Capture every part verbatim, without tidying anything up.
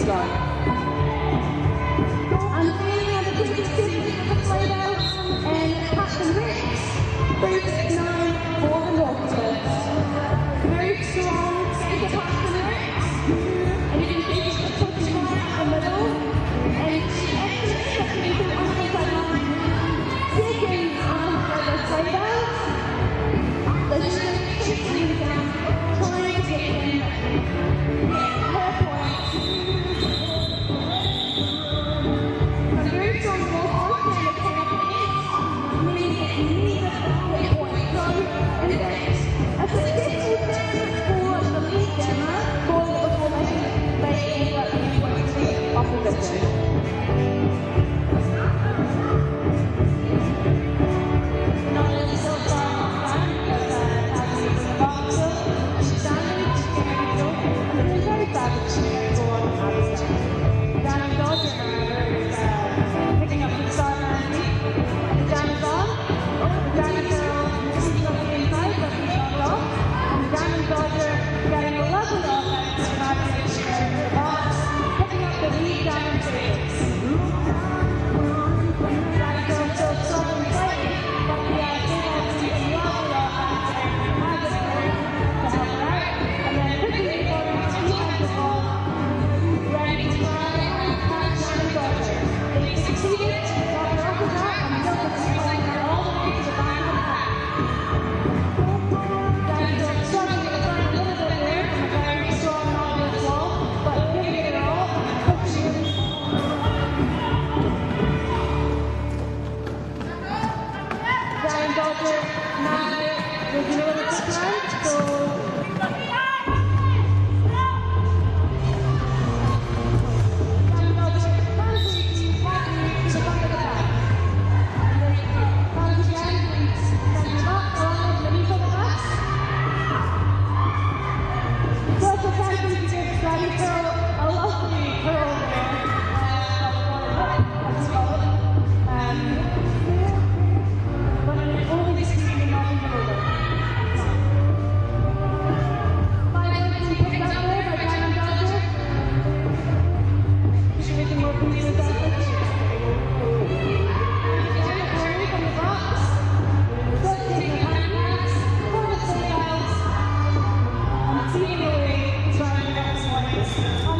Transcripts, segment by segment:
zone. And being able to distribute the playback and Captain Ricks, boots nine for the Northlands. Very strong, take it past the Ricks, and you can see the push right up the middle, and she exits quickly to the underside line. Digging after the playback, the ship keeps down, trying to get in, get her points. From very strong Northlands and the campaigns, meaning that neither get points. So, and that's a successful turn for the lead jammer, for the formation, they end up being points to the opposition. On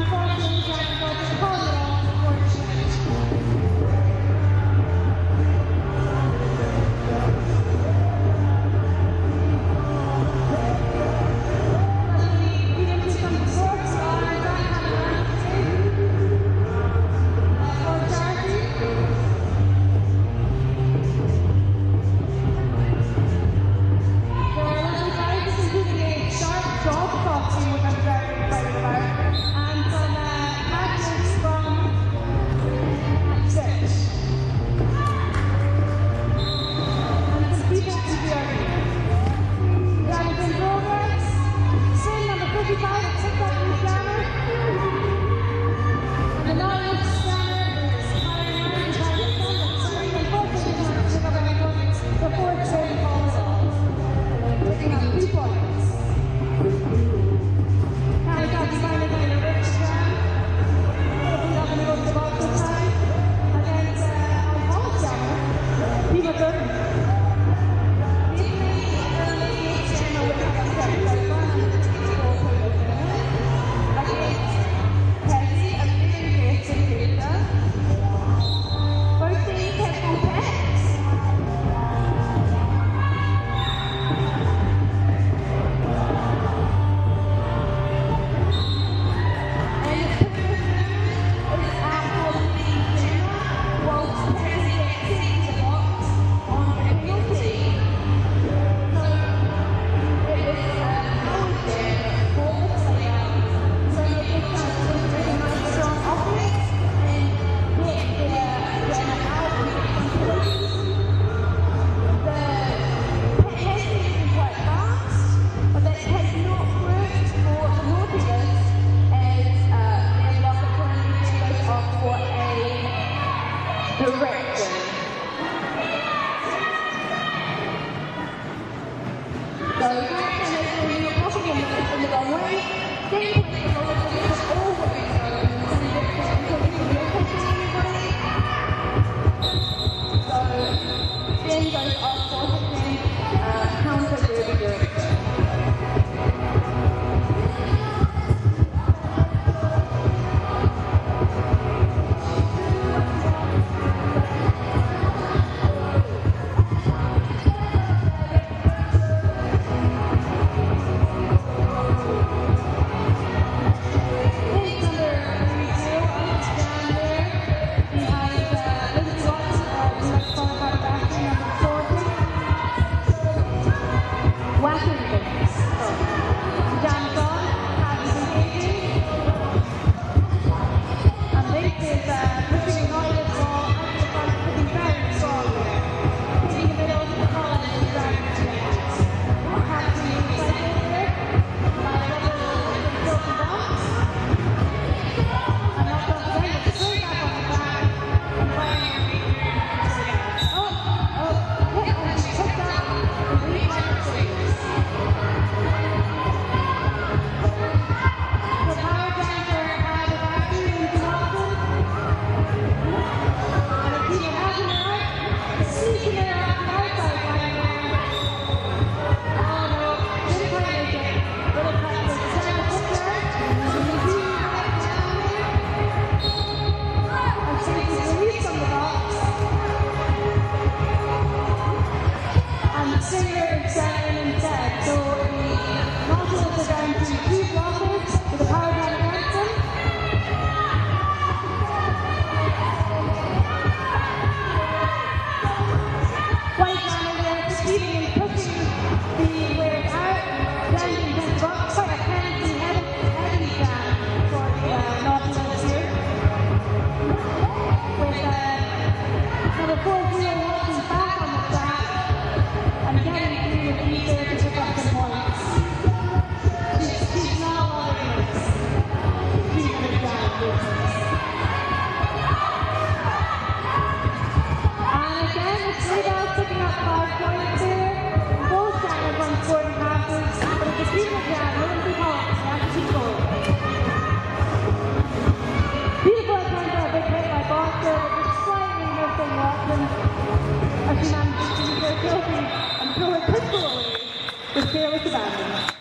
with fearless abandon.